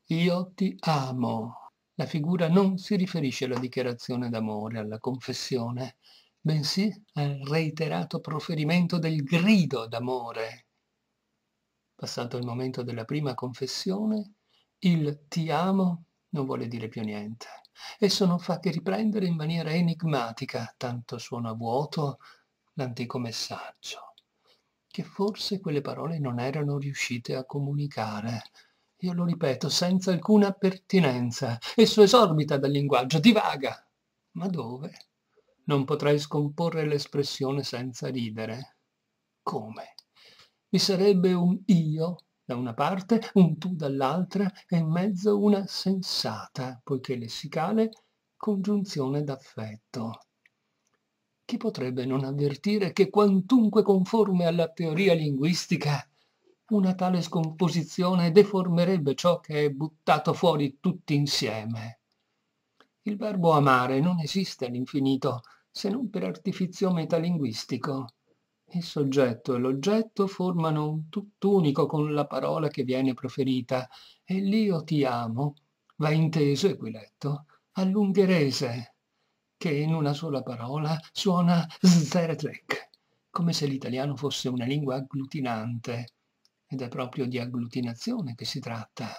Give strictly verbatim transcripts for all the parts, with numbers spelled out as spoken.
Io ti amo. La figura non si riferisce alla dichiarazione d'amore, alla confessione, bensì al reiterato proferimento del grido d'amore. Passato il momento della prima confessione, il ti amo non vuole dire più niente. Esso non fa che riprendere in maniera enigmatica, tanto suona vuoto, l'antico messaggio, che forse quelle parole non erano riuscite a comunicare. Io lo ripeto, senza alcuna pertinenza. Esso esorbita dal linguaggio, divaga. Ma dove? Non potrei scomporre l'espressione senza ridere. Come? Vi sarebbe un io da una parte, un tu dall'altra e in mezzo una sensata, poiché lessicale, congiunzione d'affetto. Chi potrebbe non avvertire che quantunque conforme alla teoria linguistica, una tale scomposizione deformerebbe ciò che è buttato fuori tutti insieme? Il verbo amare non esiste all'infinito, se non per artifizio metalinguistico. Il soggetto e l'oggetto formano un tutt'unico con la parola che viene proferita e l'io ti amo va inteso e qui letto all'ungherese, che in una sola parola suona Szeretlek, come se l'italiano fosse una lingua agglutinante, ed è proprio di agglutinazione che si tratta.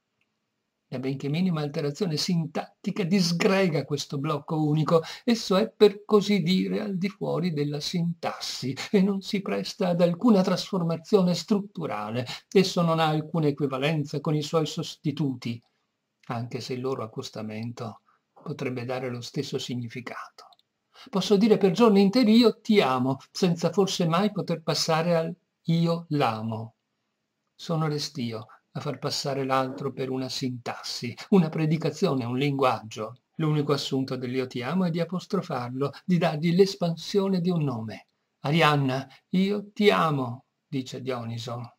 La benché minima alterazione sintattica disgrega questo blocco unico, esso è per così dire al di fuori della sintassi e non si presta ad alcuna trasformazione strutturale, esso non ha alcuna equivalenza con i suoi sostituti, anche se il loro accostamento potrebbe dare lo stesso significato. Posso dire per giorni interi io ti amo, senza forse mai poter passare al io l'amo. Sono restio a far passare l'altro per una sintassi, una predicazione, un linguaggio. L'unico assunto dell'io ti amo è di apostrofarlo, di dargli l'espansione di un nome. Arianna, io ti amo, dice Dioniso.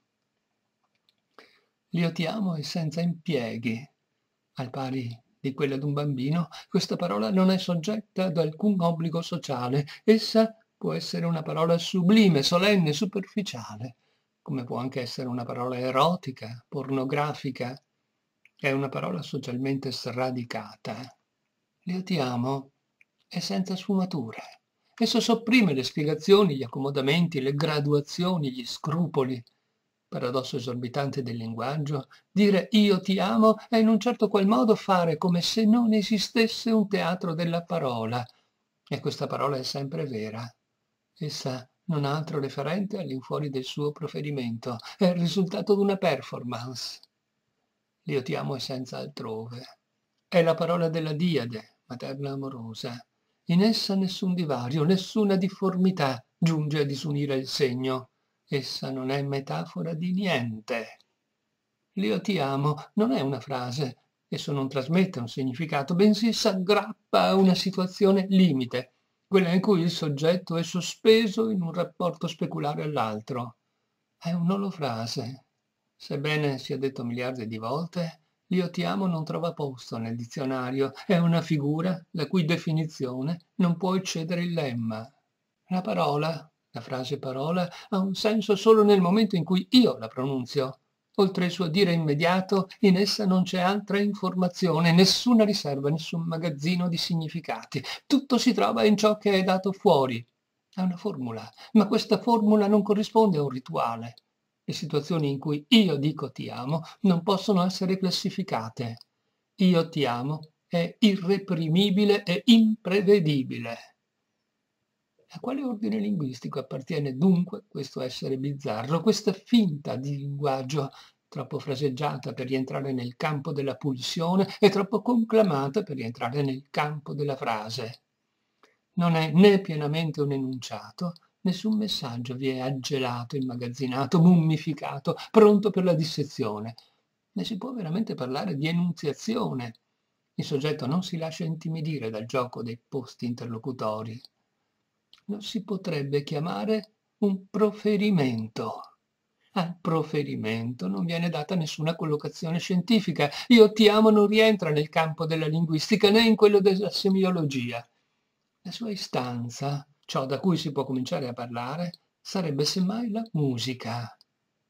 L'io ti amo è senza impieghi. Al pari di quella d'un bambino, questa parola non è soggetta ad alcun obbligo sociale. Essa può essere una parola sublime, solenne, superficiale, come può anche essere una parola erotica, pornografica. È una parola socialmente sradicata. L'io ti amo è senza sfumature. Esso sopprime le spiegazioni, gli accomodamenti, le graduazioni, gli scrupoli. Paradosso esorbitante del linguaggio, dire io ti amo è in un certo qual modo fare come se non esistesse un teatro della parola. E questa parola è sempre vera. Essa non ha altro referente all'infuori del suo proferimento, è il risultato di una performance. L'io ti amo è senza altrove. È la parola della diade, materna amorosa. In essa nessun divario, nessuna difformità giunge a disunire il segno. Essa non è metafora di niente. L'io ti amo non è una frase, esso non trasmette un significato, bensì s'aggrappa a una situazione limite, quella in cui il soggetto è sospeso in un rapporto speculare all'altro. È un'olofrase. Sebbene sia detto miliardi di volte, l'io ti amo non trova posto nel dizionario, è una figura la cui definizione non può eccedere il lemma. La parola, la frase parola, ha un senso solo nel momento in cui io la pronunzio. Oltre il suo dire immediato, in essa non c'è altra informazione, nessuna riserva, nessun magazzino di significati. Tutto si trova in ciò che è dato fuori. È una formula, ma questa formula non corrisponde a un rituale. Le situazioni in cui io dico ti amo non possono essere classificate. Io ti amo è irreprimibile e imprevedibile. A quale ordine linguistico appartiene dunque questo essere bizzarro, questa finta di linguaggio troppo fraseggiata per rientrare nel campo della pulsione e troppo conclamata per rientrare nel campo della frase? Non è né pienamente un enunciato, nessun messaggio vi è aggelato, immagazzinato, mummificato, pronto per la dissezione. Ne si può veramente parlare di enunziazione. Il soggetto non si lascia intimidire dal gioco dei posti interlocutori. Lo si potrebbe chiamare un proferimento. Al proferimento non viene data nessuna collocazione scientifica. Io ti amo non rientra nel campo della linguistica né in quello della semiologia. La sua istanza, ciò da cui si può cominciare a parlare, sarebbe semmai la musica.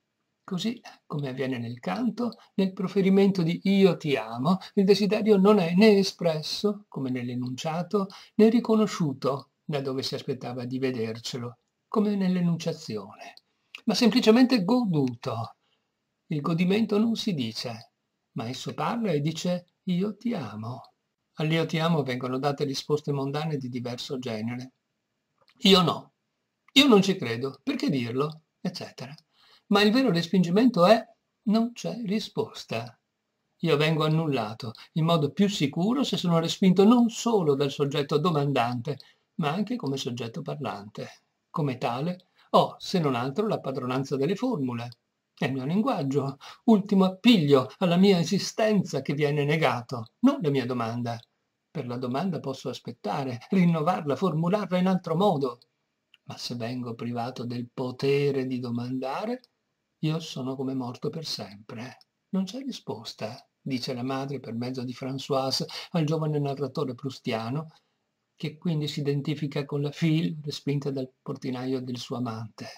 Così come avviene nel canto, nel proferimento di io ti amo, il desiderio non è né espresso, come nell'enunciato, né riconosciuto da dove si aspettava di vedercelo, come nell'enunciazione, ma semplicemente goduto. Il godimento non si dice, ma esso parla e dice io ti amo. All'io ti amo vengono date risposte mondane di diverso genere. Io no, io non ci credo, perché dirlo, eccetera. Ma il vero respingimento è non c'è risposta. Io vengo annullato in modo più sicuro se sono respinto non solo dal soggetto domandante, ma anche come soggetto parlante. Come tale, ho, se non altro, la padronanza delle formule. È il mio linguaggio, ultimo appiglio alla mia esistenza che viene negato, non la mia domanda. Per la domanda posso aspettare, rinnovarla, formularla in altro modo. Ma se vengo privato del potere di domandare, io sono come morto per sempre. Non c'è risposta, dice la madre per mezzo di Françoise al giovane narratore prustiano, che quindi si identifica con la fille respinta dal portinaio del suo amante.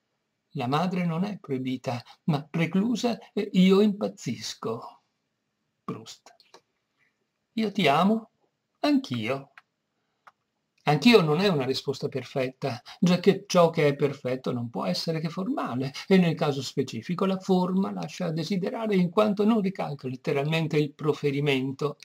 La madre non è proibita, ma preclusa e io impazzisco. Proust. Io ti amo, anch'io. Anch'io non è una risposta perfetta, giacché ciò che è perfetto non può essere che formale, e nel caso specifico la forma lascia a desiderare in quanto non ricalca letteralmente il proferimento.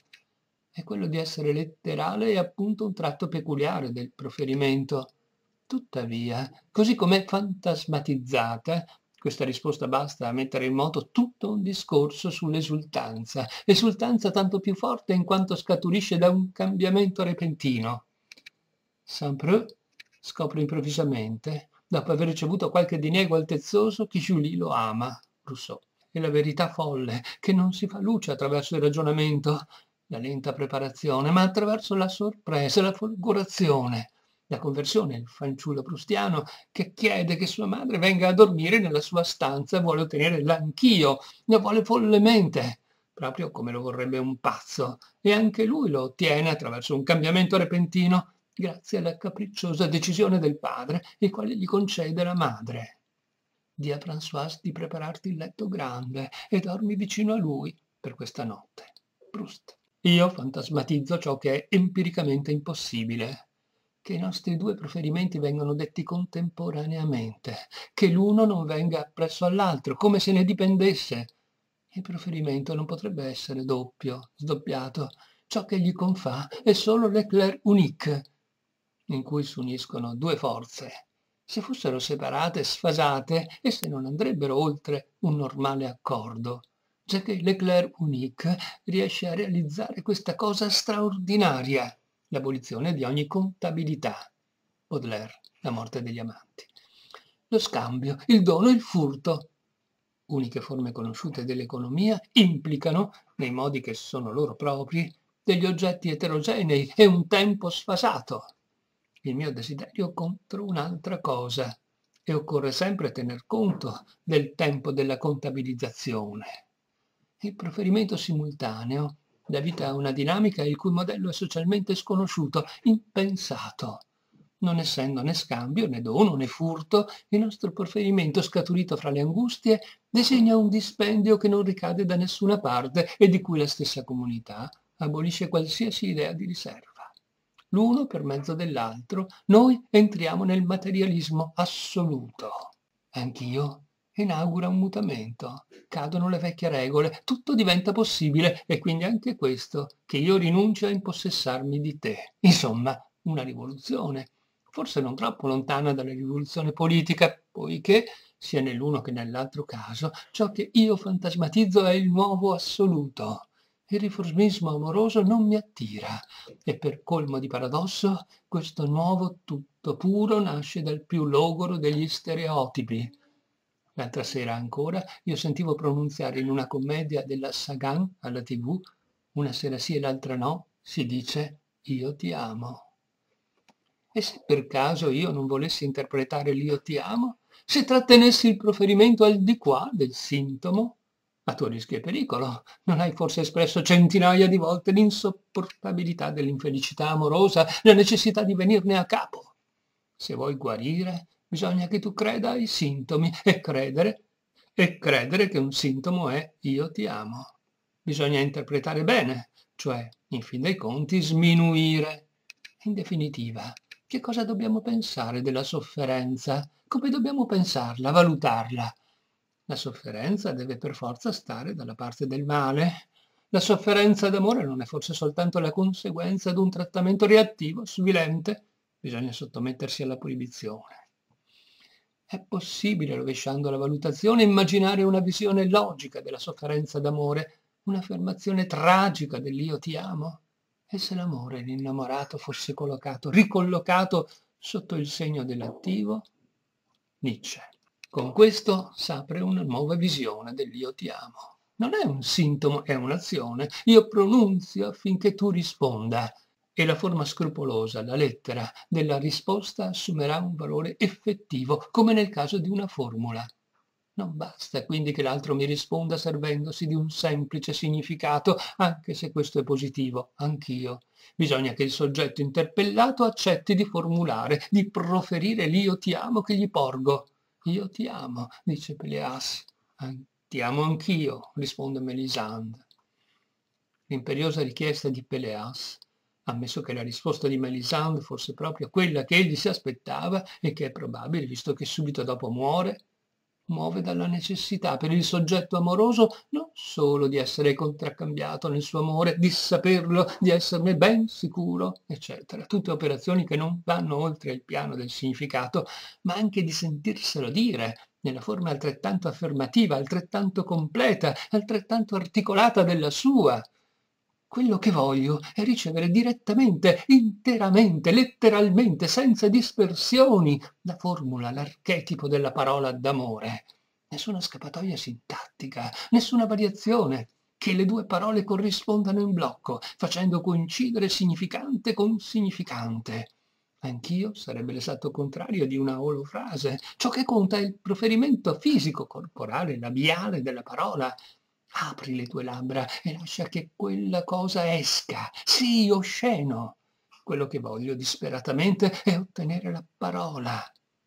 E quello di essere letterale è appunto un tratto peculiare del proferimento. Tuttavia, così com'è fantasmatizzata, questa risposta basta a mettere in moto tutto un discorso sull'esultanza, esultanza tanto più forte in quanto scaturisce da un cambiamento repentino. Saint-Preux scopre improvvisamente, dopo aver ricevuto qualche diniego altezzoso, che Julie lo ama, Rousseau. E la verità folle, che non si fa luce attraverso il ragionamento, la lenta preparazione, ma attraverso la sorpresa, la folgorazione, la conversione, il fanciullo prustiano che chiede che sua madre venga a dormire nella sua stanza, vuole ottenere l'anch'io, lo vuole follemente, proprio come lo vorrebbe un pazzo, e anche lui lo ottiene attraverso un cambiamento repentino, grazie alla capricciosa decisione del padre, il quale gli concede la madre. Di a Françoise di prepararti il letto grande e dormi vicino a lui per questa notte. Proust. Io fantasmatizzo ciò che è empiricamente impossibile, che i nostri due proferimenti vengano detti contemporaneamente, che l'uno non venga appresso all'altro, come se ne dipendesse. Il proferimento non potrebbe essere doppio, sdoppiato. Ciò che gli confà è solo l'éclair unique, in cui si uniscono due forze. Se fossero separate, sfasate, esse non andrebbero oltre un normale accordo, giacché l'éclair unique riesce a realizzare questa cosa straordinaria, l'abolizione di ogni contabilità. Baudelaire, La morte degli amanti. Lo scambio, il dono, il furto, uniche forme conosciute dell'economia, implicano, nei modi che sono loro propri, degli oggetti eterogenei e un tempo sfasato. Il mio desiderio contro un'altra cosa, e occorre sempre tener conto del tempo della contabilizzazione. Il proferimento simultaneo dà vita a una dinamica il cui modello è socialmente sconosciuto, impensato. Non essendo né scambio, né dono, né furto, il nostro proferimento scaturito fra le angustie disegna un dispendio che non ricade da nessuna parte e di cui la stessa comunità abolisce qualsiasi idea di riserva. L'uno per mezzo dell'altro, noi entriamo nel materialismo assoluto. Anch'io inaugura un mutamento. Cadono le vecchie regole, tutto diventa possibile e quindi anche questo, che io rinuncio a impossessarmi di te. Insomma, una rivoluzione, forse non troppo lontana dalla rivoluzione politica, poiché, sia nell'uno che nell'altro caso, ciò che io fantasmatizzo è il nuovo assoluto. Il riformismo amoroso non mi attira e per colmo di paradosso questo nuovo tutto puro nasce dal più logoro degli stereotipi. L'altra sera ancora io sentivo pronunziare in una commedia della Sagan alla tivù, una sera sì e l'altra no, si dice io ti amo. E se per caso io non volessi interpretare l'io ti amo, se trattenessi il proferimento al di qua del sintomo, a tuo rischio e pericolo, non hai forse espresso centinaia di volte l'insopportabilità dell'infelicità amorosa, la necessità di venirne a capo. Se vuoi guarire, bisogna che tu creda ai sintomi, e credere e credere che un sintomo è io ti amo. Bisogna interpretare bene, cioè, in fin dei conti, sminuire. In definitiva, che cosa dobbiamo pensare della sofferenza? Come dobbiamo pensarla, valutarla? La sofferenza deve per forza stare dalla parte del male. La sofferenza d'amore non è forse soltanto la conseguenza di un trattamento reattivo, svilente? Bisogna sottomettersi alla proibizione. È possibile, rovesciando la valutazione, immaginare una visione logica della sofferenza d'amore, un'affermazione tragica dell'io ti amo? E se l'amore, l'innamorato, fosse collocato, ricollocato sotto il segno dell'attivo? Nietzsche. Con questo s'apre una nuova visione dell'io ti amo. Non è un sintomo, è un'azione. Io pronunzio affinché tu risponda. E la forma scrupolosa, la lettera della risposta assumerà un valore effettivo, come nel caso di una formula. Non basta quindi che l'altro mi risponda servendosi di un semplice significato, anche se questo è positivo, anch'io. Bisogna che il soggetto interpellato accetti di formulare, di proferire l'io ti amo che gli porgo. Io ti amo, dice Péléas. Ti amo anch'io, risponde Mélisande. L'imperiosa richiesta di Péléas, ammesso che la risposta di Mélisande fosse proprio quella che egli si aspettava e che è probabile, visto che subito dopo muore, muove dalla necessità per il soggetto amoroso non solo di essere contraccambiato nel suo amore, di saperlo, di esserne ben sicuro, eccetera. Tutte operazioni che non vanno oltre il piano del significato, ma anche di sentirselo dire, nella forma altrettanto affermativa, altrettanto completa, altrettanto articolata della sua. Quello che voglio è ricevere direttamente, interamente, letteralmente, senza dispersioni, la formula, l'archetipo della parola d'amore. Nessuna scappatoia sintattica, nessuna variazione, che le due parole corrispondano in blocco, facendo coincidere significante con significante. Anch'io sarebbe l'esatto contrario di una olofrase. Ciò che conta è il proferimento fisico, corporale, labiale della parola. Apri le tue labbra e lascia che quella cosa esca. Sii osceno. Quello che voglio disperatamente è ottenere la parola.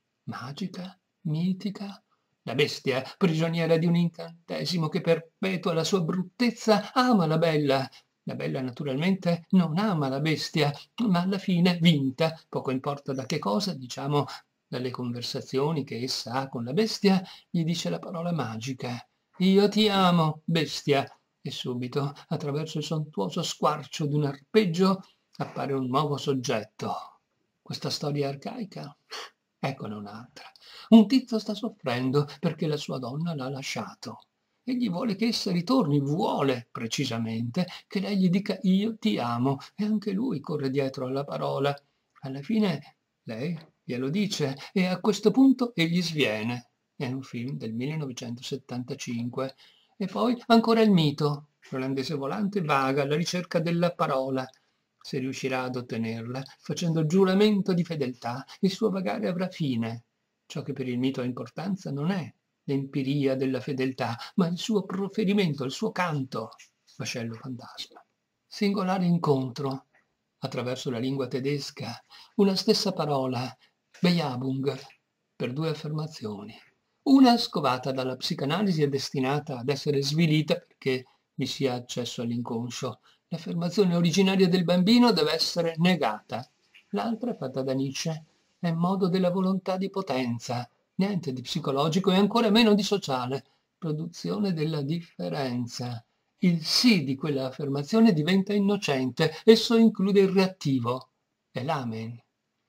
Magica, mitica, la bestia, prigioniera di un incantesimo che perpetua la sua bruttezza, ama la bella. La bella naturalmente non ama la bestia, ma alla fine, vinta, poco importa da che cosa, diciamo dalle conversazioni che essa ha con la bestia, gli dice la parola magica. Io ti amo, bestia, e subito, attraverso il sontuoso squarcio di un arpeggio, appare un nuovo soggetto. Questa storia arcaica? Eccone un'altra. Un tizio sta soffrendo perché la sua donna l'ha lasciato. Egli vuole che essa ritorni, vuole, precisamente, che lei gli dica io ti amo, e anche lui corre dietro alla parola. Alla fine lei glielo dice, e a questo punto egli sviene. È un film del millenovecentosettantacinque. E poi ancora il mito. L'olandese volante vaga alla ricerca della parola. Se riuscirà ad ottenerla, facendo giuramento di fedeltà, il suo vagare avrà fine. Ciò che per il mito ha importanza non è l'empiria della fedeltà, ma il suo proferimento, il suo canto. Vascello fantasma. Singolare incontro. Attraverso la lingua tedesca, una stessa parola, Bejabung, per due affermazioni. Una, scovata dalla psicanalisi, è destinata ad essere svilita perché vi sia accesso all'inconscio. L'affermazione originaria del bambino deve essere negata. L'altra è fatta da Nietzsche. È modo della volontà di potenza, niente di psicologico e ancora meno di sociale. Produzione della differenza. Il sì di quella affermazione diventa innocente. Esso include il reattivo. È l'amen.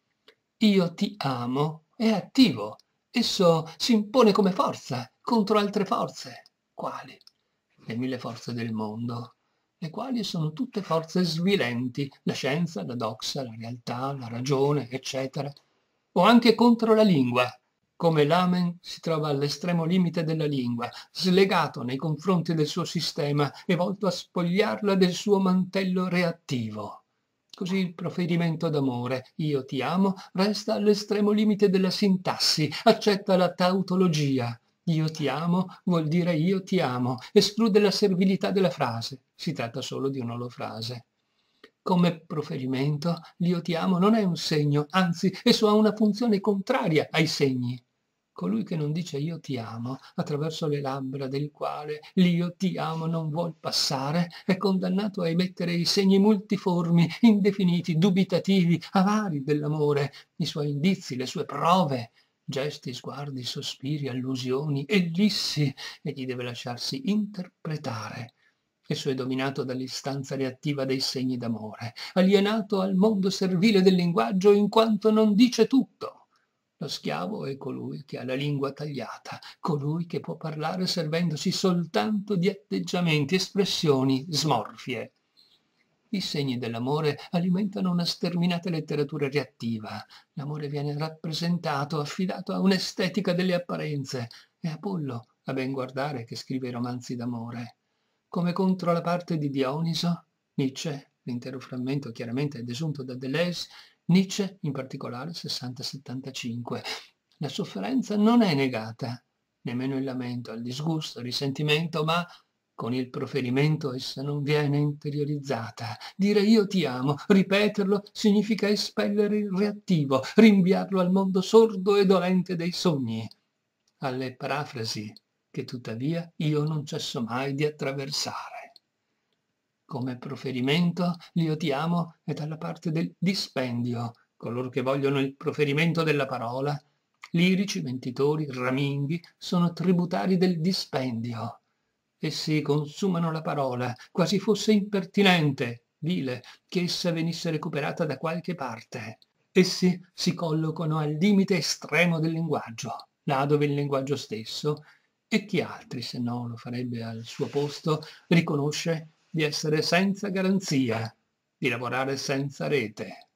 Io ti amo è attivo. Esso si impone come forza contro altre forze. Quali? Le mille forze del mondo, le quali sono tutte forze svilenti, la scienza, la doxa, la realtà, la ragione, eccetera. O anche contro la lingua, come l'amen si trova all'estremo limite della lingua, slegato nei confronti del suo sistema e volto a spogliarla del suo mantello reattivo. Così il proferimento d'amore, io ti amo, resta all'estremo limite della sintassi, accetta la tautologia. Io ti amo vuol dire io ti amo, esclude la servilità della frase, si tratta solo di un'olofrase. Come proferimento, l'io ti amo non è un segno, anzi, esso ha una funzione contraria ai segni. Colui che non dice io ti amo attraverso le labbra del quale l'io ti amo non vuol passare è condannato a emettere i segni multiformi, indefiniti, dubitativi, avari dell'amore, i suoi indizi, le sue prove, gesti, sguardi, sospiri, allusioni, ellissi, egli deve lasciarsi interpretare. Esso è dominato dall'istanza reattiva dei segni d'amore, alienato al mondo servile del linguaggio in quanto non dice tutto. Lo schiavo è colui che ha la lingua tagliata, colui che può parlare servendosi soltanto di atteggiamenti, espressioni smorfie. I segni dell'amore alimentano una sterminata letteratura reattiva. L'amore viene rappresentato, affidato a un'estetica delle apparenze. È Apollo, a ben guardare, che scrive i romanzi d'amore. Come contro la parte di Dioniso, Nietzsche, l'intero frammento chiaramente è desunto da Deleuze, Nietzsche, in particolare, sessanta settantacinque. La sofferenza non è negata, nemmeno il lamento, il disgusto, il risentimento, ma con il proferimento essa non viene interiorizzata. Dire io ti amo, ripeterlo, significa espellere il reattivo, rinviarlo al mondo sordo e dolente dei sogni, alle parafrasi che tuttavia io non cesso mai di attraversare. Come proferimento, l'io ti amo è dalla parte del dispendio, coloro che vogliono il proferimento della parola, lirici, mentitori, raminghi, sono tributari del dispendio. Essi consumano la parola, quasi fosse impertinente, vile, che essa venisse recuperata da qualche parte. Essi si collocano al limite estremo del linguaggio, là dove il linguaggio stesso, e chi altri se no lo farebbe al suo posto, riconosce di essere senza garanzia, di lavorare senza rete.